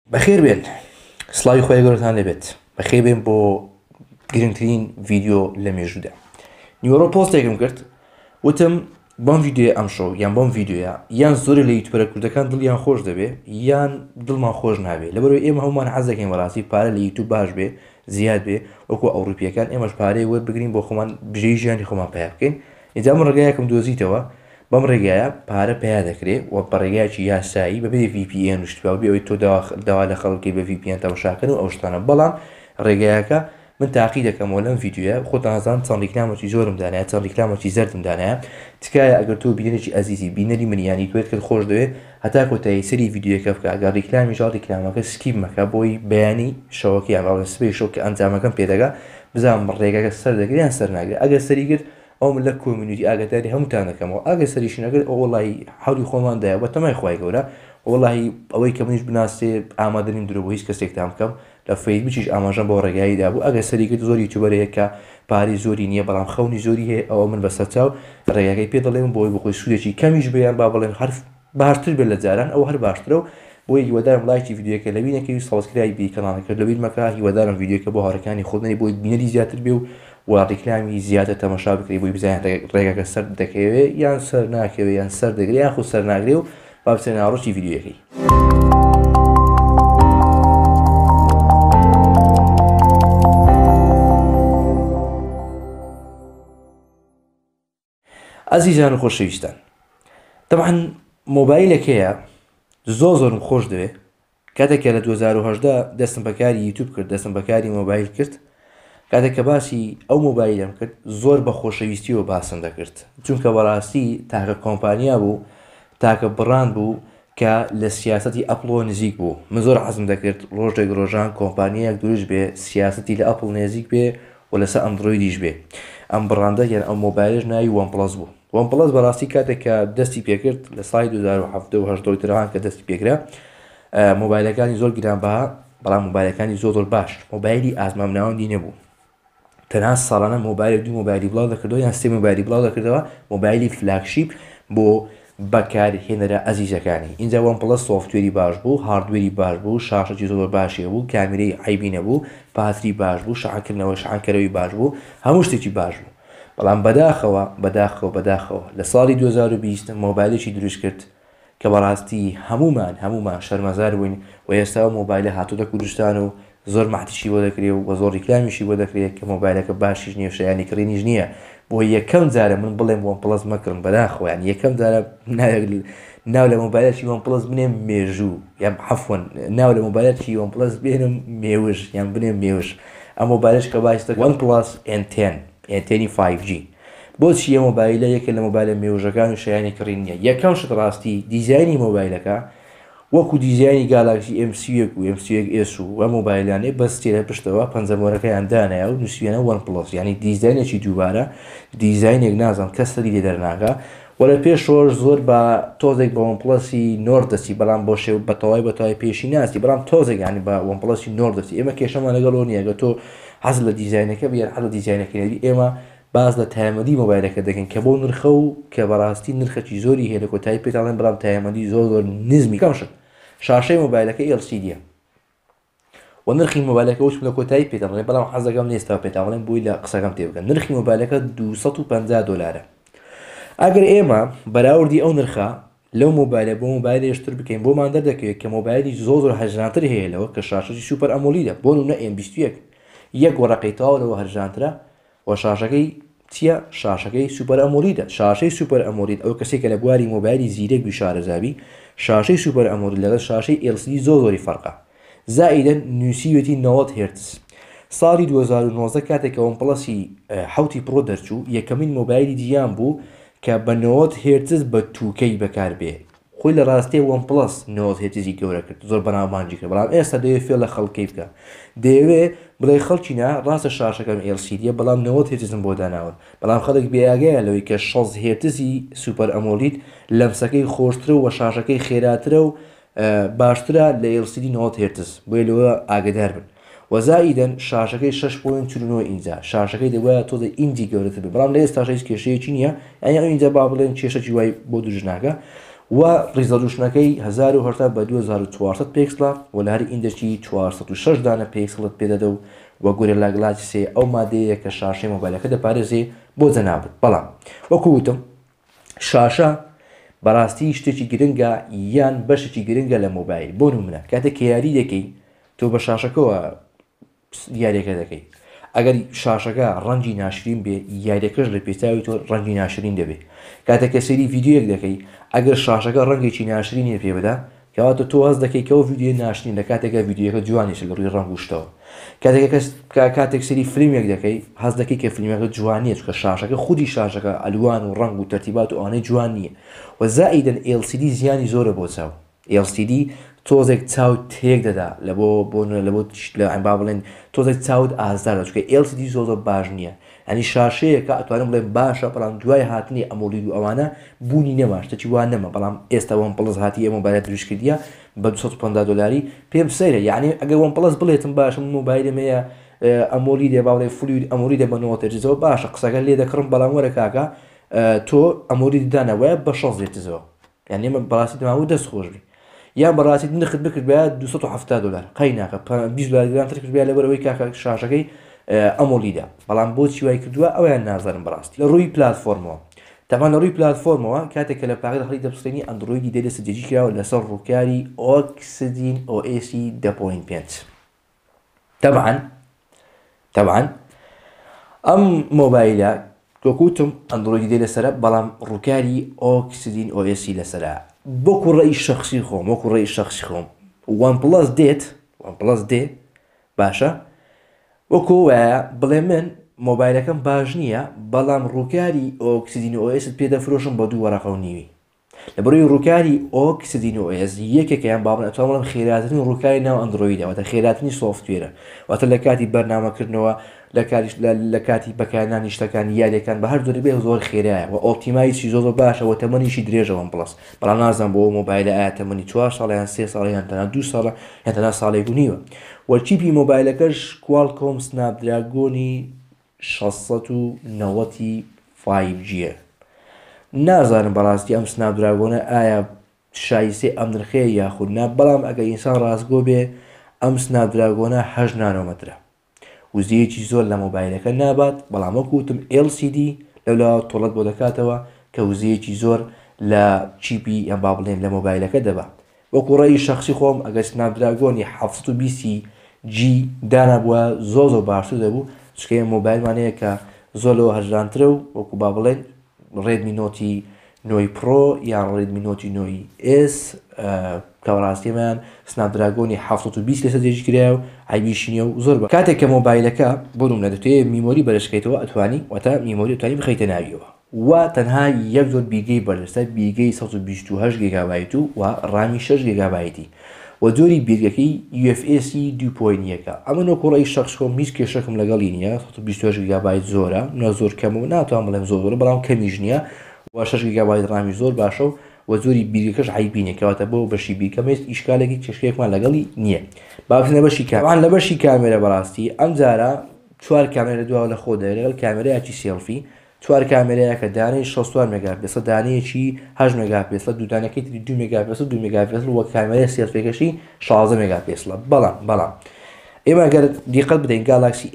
بەخێر بێن سڵاوی خۆی گەورەتان لێبێت بەخێر بێن بۆ گرنگترین ڤیدیۆ لە مێژوودا نیوەڕۆ پۆستێکم کرد وتم بەم ڤیدیۆ ئەمشۆ یان بەم ڤیدیۆیە یان زۆر لە یوتیوبەرە کوردەکان دڵیان خۆش دەبێ یان دڵمان خۆش نابێت لەبەرەوەی ئێمە هەمومان حەز دەکەین بەڕاستی پارە لە یوتیوب باش بێ زیاد بێ وەکو ئەوروپیەکان ئێمەش پارەی وەربگرین بۆ خۆمان بژەی ژیانی خۆمان پیا بکەین ئینجا من ڕێگایەکم دۆزیتەوە بەم ڕێگایە پارە پیا دەکرێت و بە ڕێگایکی یاسایی بەبێ VPN شتوا بێەوەی تۆ داوا لە خەڵکی بە VPN تەماشاکەن و ئەو شتانە بەڵام ڕێگایەکە من تاقی دەکەمەوە لەم ڤیدیۆیە خۆتان نازانم چەند ریکلامێکی زۆرم دانایە چەند ریکلامێکی زەردم دانایە تکایە ئەگەر تۆ بینەرێکی ئەزیزی بینەری منیانی توێت کرد خۆش دەوێت هەتا کۆتایی سەری ڤیدیۆیەکە بکە ئەگەر ریکلامی ژاڵ ریکلامەکە سکیپ مەکە بۆی بەیانی شەوەکە یان باڵێ سبەی شەو کە ئەنجامەکەم پێدەگا بزانم ڕێگەکە سەر دەگرێت یان سەر ناگرێت ئەگەر سەری کرد ئەو من لە کۆمیونیتی ئاگاداری هەمووتان دەکەمەوە ئەگەر سەریشی نەگرێت ئەو وەڵی حەولی خۆماندایە بە تەمای خوای گەورە وەڵی ئەوەی کە منیش بناسێ ئامادەنیم درۆ بۆ هیچ کەسێکتان بکەم لە فەیسبووکیش ئاماژەم بۆ ڕێگاییدا بوو ئەگەر سەری کرد زۆر یوتیوبەرەیە کە پارەی زۆری نییە بەڵام خەونی زۆری هەیە ئەوە من بەسەر چاو ڕێگاکەی پێ دەڵێم بۆی بخۆی سوودێکی کەمیش بێیان با بڵێن هەر باشتر بێت لە جاران ئەو هەر باشترە و بۆی هیوادارم لایکی ڤیدیۆکە لەبینەکەوی سابسکرایب بی کەناڵەکە لەبیر مەکە هیوادارم ڤیدیۆکە بۆ هاوڕێکانی خۆدنی بۆی بینەری زیاتر بێ و ڕیکلامی زیاتر تەماشا بکرێت بۆی بزانین ڕێگاکە سەر دەکەوێت یان سەر ناکەوێت یان سەر دەگرێت یان خۆ سەر ناگرێ و با بچێنە ناڕۆژی ڤیدیۆیەکەی. ئازیزان و خۆشەویستان طبعاً مۆبایلەکەیە زۆرم خۆش دەوێت کاتێکە لە 2010 دەستم بەکاری یوتیوب کرد دەستم بەکاری مۆبایل کرد کاتێککە باسی ئەو مۆبایلم کرد زۆر بە خۆشەویستیەوە باسم دەکرد چونکە بەڕاستی تاکە کۆمپانیا بوو تاکە بڕان بوو کە لە سیاسەتی ئەپڵۆ نزیک بوو من زۆر حەزم دەکرد ڕۆژێک ڕۆژان کۆمپانیایەک دروست بێ سیاسەتی لە ئەپڵ نێزیک بێ و لەسەر ئەندرۆیدیش بێ ئەم بڕاندە یان ئەم مۆبایلش ناوی وانپڵەس بوو وانپڵەس بەڕاستی کاتێککە دەستی پێکرد لە سای 2017 تران کە دەستی پێکرا مۆبایلەکانی زۆر گرانبەها بەڵام مۆبایلەکانی زۆر باش مۆبایلی ئازمامناوەندی نەبوو تەنها ساڵانە مۆبایل دوو مۆبایلی بڵاو دەکردەوە یان سێ مۆبایلی بڵاو دەکردەوە مۆبایلی فلاگشیپ بۆ بەکارهێنەرە ئەزیزەکانی اینجا وانپڵەس سۆفتوێری باش بوو هاردوێری باش بوو شاشەی زۆر باشیە بوو کامێرەی عیبی نەبوو پاتری باش بوو شعانکردنەوە شعانکەرەوەی باش بوو هەموو شتێکی باش بوو بەڵام بەداخەوە لە ساڵی 2020 مۆبایلێکی دروست کرد کە بەڕاستی هەمومان شەرمەزار بووین و ئێستا مۆبایلە هاتووە کوردستان و زۆر ماتیشی بۆ دەکرێت و بە زۆر ریکلامیشی بۆ دەکرێت کە مۆبایلەکە باشیش نییە شایانی کڕینیش نییە بۆ یەکەم جارە من بڵێم وانپڵەس مەکڕم بەداخۆیان یەکەم جارە ناو لە مۆبایلەکی وانپڵەس بنێم مێژوو یان عەفوەن ناو لە مۆبایلەکی وانپڵەس بێنم مێوش یان بنێم مێوش ئەم مۆبایلش کە باشتر OnePlus N10 5G بۆچی ئەم مۆبایلە یەکە لە مۆبایلە مێوژەکان و شایانی کڕین نییە یەکەم شت ڕاستی دیزایانی مۆبایلەکە وەکو دیزایانی گالاکسی M31 و M31S و مۆبایلانێ بەستێ لە پشتەوە پەنجەمۆرەکەیان دانایە و نووسیانە OnePlus ینی دیزایانێکی دووبارە دیزایانێک نازانم کەس سەری لێ دەرناکە وەرە پێشۆش زۆر بە تۆزێک بە OnePluسی نۆر دەستی بەڵام بۆ شێو بەتەواوی پێشی ناستی بەڵام تۆزێک ینی بە OnePluسی نۆر دەستی ئێمە کێشەمان لەگەڵ نییەگە تۆ حەز لە دیزاینەکە بیان حەز لە دیزاینەکەی ئێمە باز لە تایمەدی مۆبایلەکە دەکەن کە بۆ نرخە و کە بەڕاستی نرخەکی زۆری هەیە لە کۆتایی پێتاڵێن بەڵام تایمەدی زۆر نزمی کەمشن شاشەی مۆبایلەکە LCDە و نرخی مۆبایلەکە وچ لە کۆتایی پێتاڵێن بەڵام حەزەکەم نێستا پێتاڵێن بۆی لە قسەکەم تێبکەن نرخی مۆبایلەکە $250 ئەگەر ئێمە بەراوردی ئەو نرخە لەو مۆبایلە بۆ مۆبایل هێشتر بکەین بۆمان دەردەکەوێت کە مۆبایلی زۆر هەرژانتر هەیە لەوە کە شاشەی سوپەر ئەمۆلیدە بۆ نمونە M21 یەک وەرەقەی تەواو لەوە هەرژانترە و شاشەکەی چییە شاشەکەی سوپەر ئەمۆلیدە شاشەی سوپەر ئەمۆلید ئەو کەسێک کە لە بواری مۆبایلی زیرەک و شارەزابی شاشەی سوپەر ئەمۆلید لەگەڵ شاشەی LCD زۆری فەرقە زائیدەن نووسیوێتی 90 هرتز ساڵی 2019 کاتێکە OnePluسی 7 پرۆ دەرچوو یەکەمین مۆبایلی دییان بوو کە بە 90 هرتز بە تووکەی بەکاربێ خۆی لە ڕاستی OnePlus 90 هرتزی گەورە کرد زۆر بەناوبانجی کرد بەڵام ئێستا دەوێت فێر لە خەڵکی بکە دەیەوێت بڵێ خەڵکینا ڕاستە شاشەکەم LCDە بەڵام 90 هرتزم بۆ داناون بەڵام خەڵک بێئاگایە لەوەی کە 60 هرتزی سوپەر ئەمۆلید لەمسەکەی خۆشترە و شاشەکەی خێراترە و باشترە لە LCD 90 هرتز بۆیە لەوە ئاگدار بن وەزائیدەن شاشەکەی 6.49 ئینجا شاشەکەی دەوایە تۆزە ئینجی گەورەتر بێ بەڵام لە ئێستا هیچ کێشەیەکی نییە ئەنیا ئینجا با بڵێن کێشەی وای بۆ دروست ناکە و ڕیزەلوشنەکەی 1970 بە 2400 پێکسڵە و لە هەر ئیندەکی 406 دانە پێکسڵت پێدەدە و وە گورێلا گلاسی سێ ئەو مادەیە کە شاشەی مۆبایلەکە دەپارێزێ بۆ جەنابەت. بەڵام وەکو وتم شاشە بەڕاستی شتێکی گرنگە یان بەشێکی گرنگە لە مۆبایل. بۆ نمونە کاتێک کە یاری دەکەی تۆ بە شاشەکەەوە دیارێکە دەکەی، ئەگەر شاشەکە ڕەنگی ناشرین بێ یاریەکەش لە پێچاوی تۆ ڕەنگی ناشرین دەبێت. کاتێک کە سەری ڤیددیوەک دەکەی ئەگەر شاشەکە ڕەنگێکی ناشرینی پێ بدا کەواتە تۆ هەست دەکەی کەەوە ڤیددیۆ ناشرین لە کاتێکە ڤیددیوەکە جوانیش لە ڕووی ڕەنگ وشتەوە. کاتێک سەری فیلمێک دەکەی هەست دەکەی کە فیلمەکە جوانیە چکە شاشەکە خودی شاشەکە ئەلوان و ڕنگ و تەرتیبات و ئەوانەی جوان نییە. و زائیدەن LCD زیانی زۆرە بۆ چاو. LCD تۆزێک چاوت تێک دەدا لە با بڵێن تۆزێک چاوت ئازارە چکە LCD زۆر باش نییە. ئەنی شاشەیەکە ئەتوانم بڵێن باشە بەڵام دوای هاتنی ئەمۆلید و ئەوانە بوونی نەما شتێکی وان نەما. بەڵام ئێستا OnePlus هاتی ئەمە مۆبایلە دروستکردیە بە $250 پێم سەیرە. یعنی ئەگەر OnePlus بڵێتم باشم مۆبایلەمەیە ئەمۆلیدێ با بڵێ فلوید ئەمۆلیدە بە 90 باشە قسەکە لێ دەکڕم بەڵام وەرە کاکە تۆ ئەمۆلیدی دانەوەیە بە 6 دێتزەوە. یعنی ئێمە بەڕاستی دەماوە دەست خۆشبی یان بەڕاستی نرخت بکرد بە $270 قەی ناکە $20 گرانتر کرد بیا لەبەرەوەی کاکە شاشەکەی ئەمۆلیدا. بەڵام بۆچی وای کردووە ئەویان نازانم بەڕاستی. لە ڕووی پلاتفۆرمەوە تاوان لە ڕووی پلاتفۆرمەوە کاتێک کە لە پاغی هەڵی دەبستێنی ئەندرویدی دێ سەرجێکی کراوە لەسەر ڕووکاری ئۆکسجین OS 10.5. طبعا ئەم مۆبایلە وەکوتم ئەندرویدی دێ لەسەرە بەڵام ڕووکاری ئۆکسجین OS لەسەرە. بۆ کوڕەی شەخصی خۆم OnePlus دێ باشە وەکو وایە بڵێ من مۆبایلەکەم باش نییە بەڵام ڕووکاری ئۆکسجین OS پێدەفرۆشم بە 2 وەرەقە و نیوی. لەبەرەوەی ڕووکاری ئۆکسجین OS یەکێکیان با بڵێن ئەتوانم بڵێم خێراتنی ڕووکاری ناو ئەندرویدە واتە خێراتنی سۆفتوێرە واتە لە کاتی بەرنامەکردنەوە لە کاتی بەکارهێنانی شتەکان یاریەکان بە هەر جۆری بێ زۆر خێرایە و ئۆپتیمایزی زۆر باشە و تەمەنیشی درێژە OnePlus. بەڵام نازانم بۆ مۆبایلە ئایا تەمەنی 4 ساڵ یان 3 ساڵ یان تەنها 2 ساڵە یان تەنها ساڵێک و نیوە. وەرچیپی مۆبایلەکەش Qualcomm سنابدراگۆنی 690 5G. نازانم بەڕاستی ئەم سنابدراگۆنە ئایا شایسێ ئەم نرخەیە یاخود نا بەڵام ئەگە ئینسان ڕاستگۆ بێ ئەم سنابدراگۆنە 8 نانۆمەترە وزەیەکی زۆر لە مۆبایلەکە نابات. بەڵام وەکوتم LCD لەولا تۆڵەت بۆ دەکاتەوە کە وزەیەکی زۆر لە چیپی یان با بڵێن لە مۆبایلەکە دەبات. وەکو ڕێی شەخصی خۆم ئەگەر سنابدراگۆنی 720G دانابووە زۆر باشتر دەبوو چکە مۆبایلمانەیە کە زۆر لەوە هەژرانترە و وەکو با بڵێن Redmi Note 9 Pro یان Redmi Note 9S کە ڕاستیمان سنابدراگۆنی 720 لەسەر دێژی کرا و ئایبیشینە و زۆر بە کاتێک کە مۆبایلەکە بۆم لە دەتوێت میمۆری بەرزکەیتەوە ئەتوانی واتە میمۆری توانی بخەیتە ناویەوە و تەنها یەک زۆر بیرگەی بەرزتە بیرگەی 128 گیگابایت و ڕامی 6 گیگابایتی و جۆری بیرگەکەی UFS 2.1. ئەمە نۆکۆڕی شەخص خۆم هیچ کێشەکەم لەگەڵی نییە 128 گیگابایت زۆرە نە زۆر کەم و ناتوان بڵێم زۆر بەڵام کەمیش نییە و 6 گیگابایت ڕامی زۆر باشە و جۆری بیرگەکەش عیبینە کەواتە بۆ بەشی بیرکەمێت ئیشکالێکی کێشەیەکمان لەگەڵی نییە. بابزنە بەشی کامیان لە بەشی کامێرە بەڕاستی ئەم جارە 4 کامێرە دواوە لە خۆ دەرێت لەگەڵ کامێرەیەکی سێلفی 4 کامێرەیە کە دانەی 64 مێگاپیکسل دانەیەکی 8 مێگاپیکسل دوودانەکەی 2 مێگاپیکسل 2 مێگاپیکسل وە کامێرە سێلفیەکەشی 16 مێگاپیکسل. بەڵام ئێمە ئەگەر دیقەت بدەین گالاکسی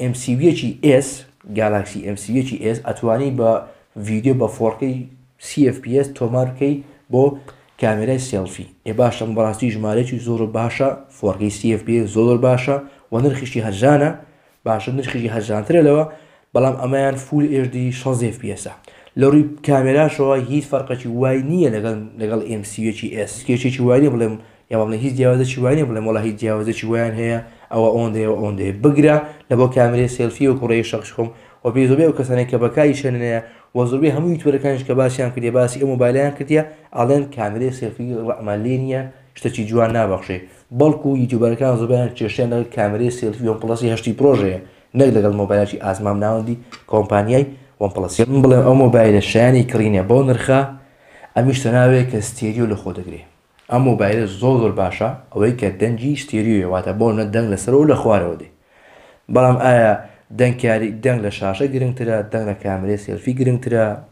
M30 S ئەتوانی بە ڤیددیۆ بە 4K 30 FPS تۆمار بکەی بۆ کامێرای سێلفی. باشە بەڕاستی ژمارەی زۆر باشە 4K 30 FPS زۆر باشە و نرخیشی هەرجانە باشە نرخیشی هەرجانترە لەوە بەڵام ئەمایان فول HD 6 FPS لە ڕووی کامێراشەوە هیچ فەرقێکی وای نییە لەگەڵ M30 S کێشێکی وای بڵێم یا بڵێ هیچ جیاوازێکی وای نیە بڵێم وڵا هیچ جیاوازێکی وایان هەیە ئەوە ئەوەندەیە بگرە لە بۆ کامێرەی سێلفی و کوڕەی شەخص خۆم و پێی زۆربەی ئەو کەسانێک کە بەکاری شوێنەیە و زۆربەی هەموو یوتیوبەرەکانیش کە باسییان کردێ باسی ئەم مۆبایلەیان کردیە ئاڵێن کامێرەی سێلفی ڕەحمان لێ نییە شتێکی جوان نابەخشێ بەڵکو یوتیوبەرەکان زۆربیان کێشیان لەگەڵ کامێرەی سێلفی OnePlus 8 پرۆژەیە نەک لەگەڵ مۆبایلێکی ئازمام ناوەندی کۆمپانیای OnePlus. بڵێم ئەو مۆبایلە شایانی کڕینێ بۆ نرخە ئەمیشتە ناوێت کە ستێریۆ لە خۆ دەگرێت. ئەم مۆبایلە زۆر باشە ئەوەی کە دەنگی ستێریۆیە واتە بۆ نە دەنگ لەسەر و لە خوارەوە دێ. بەڵام ئایا دەنگ لە شاشە گرنگترە دەنگ لە کامێرەی سێلفی گرنگترە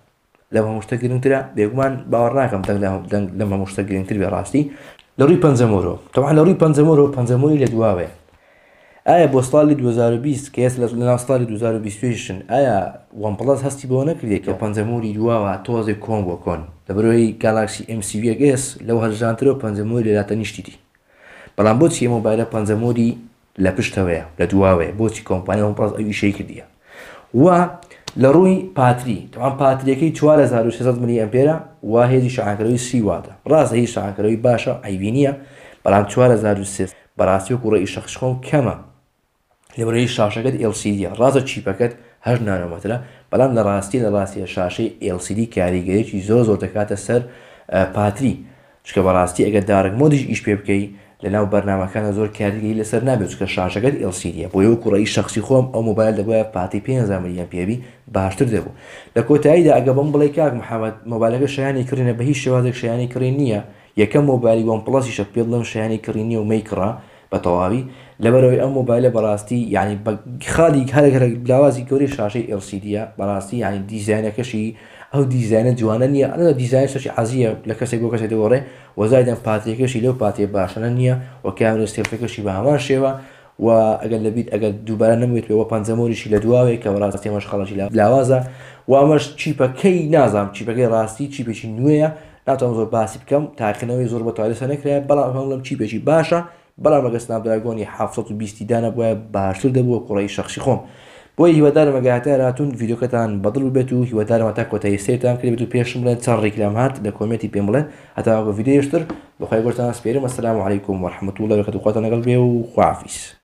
لەم هەموو شتە گرنگترە بێگومان باوەڕ ناکەم دەنگ لەم هەموو شتە گرنگتر بێ ڕاستی لە ڕووی پەنجەمۆرۆ تەواو لە ڕووی پەنجەمۆری لە دواوێ ئایا بۆ ساڵی 2020 کە ئێستا لە ناو ساڵی 2020 ئایا OnePlus هەستی بۆ نەکردێت کە پەنجەمۆری دواوە تۆزێک کۆن بۆ کۆن لەبەرەوەی گالاکسی M30S لەو هەرژانترەوە پەنجەمۆری لەلاتە نیشتیتی بەڵام بۆچی ئەمە مۆبایلە پەنجەمۆری لە پشتەوەیە لە دواوەیە بۆچی کۆمپانیا OnePlus ئەو ئیشەی کردیە و لە ڕووی پاتری تەواو پاتریەکەی 4600 ملی ئەمپێرە و هێزی شعاعکەرەوەی 30 واتە ڕاستە هیچ شعاعکەرەوەی باشە عیبی نییە بەڵام 4300 بەڕاستی و کوڕی شەخص خۆم کەمە لەبەرەوەی شاشەکەت LCD ڕازە چیپەکەت 8 نانۆمەترە بەڵام لە ڕاستیە شاشەی LCD کاریگەریەکی زۆر دەکاتە سەر پاتری چکە بەڕاستی ئەگەر دارک مۆدیش ئیش پێ بکەی لەناو بەرنامەکانە زۆر کاریگەری لەسەر نابێت چکە شاشەکەت LCD بۆ یەو کوڕی شخصی خۆم ئەو مۆبایل دەبووە پاتی 5000 ملی ئەمپێری باشتر دەبوو لە کۆتاییدا ئەگە بەم بڵێ کاک محەممەد مۆبایلەکە شایانی کڕینە بە هیچ شێوازێک شایانی کڕین نییە یەکەم مۆبایلی OnePlusیشە پێ بڵێم شایانی کڕینی و مەیکڕا بە تەواوی لەبەرەوەی ئەم مۆبایلە بەڕاستی یعنی خاڵی هەرێک لاوازی گەوری شاشەی LCDە بەڕاستی یعنی دیزاینەکەشی ئەو دیزاینە جوانە نییە ئەە دیزاین شەشی عزیە لە کەسێک بۆ کەسێک دەگۆڕێ وەزایدەم پاتێکەشی لەو پاتێ باشەنە نییە و کامرە سێلفەکەشی بە هەمان شێوە و ئەگەر لەبییت ئەگەر دووبارە نەموێت پێوە پەنجەمۆریشی لە دواوێت کە بەڕاستی ئەمەش خەڵکی لاوازە و ئەمەش چیپەکەی نازام چیپەکەی ڕاستی چیپێکی نوێیە ناتوانم زۆر باسی بکەم تاقنەوەی زۆر بە توالێسە نەکرێت بەڵام هەڵم چیپێکی باشە بەڵام ئەگە سناپدراگۆنی 720 دانە بۆیە باشتر دەبووە کوڕی شەخصی خۆم بۆی هیوادارم ئەگاتە هاتوون ڤیدیۆکەتان بەدڵ بێت و هیوادارم تا کۆتایی سێتان کرێت و پێشم بڵێن چەند ڕێکلام هات لە کۆمنتی پێم بڵێن هەتا ڤیدیۆشتر بەخوای گۆرتان سپێرم ئەسەلامو عەلەیکوم وەرەحمەتوڵڵاهی وبەرەکاتوهو خواتان لەگەڵ بێ و خواحافیز